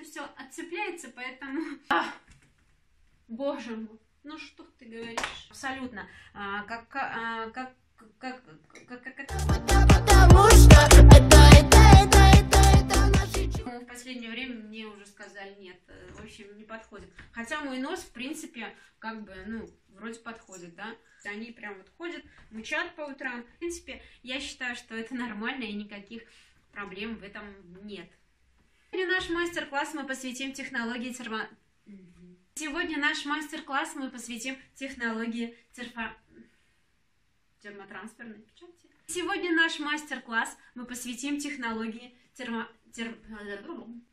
все отцепляется, поэтому... Боже мой, ну что ты говоришь? Абсолютно. В последнее время мне уже сказали, нет, в общем, не подходит. Хотя мой нос, в принципе, как бы, ну, вроде подходит, да. Они прям вот ходят, мычат по утрам. В принципе, я считаю, что это нормально, и никаких проблем в этом нет. Сегодня наш мастер-класс мы посвятим технологии термотрансферной печати. Сегодня наш мастер-класс мы посвятим технологии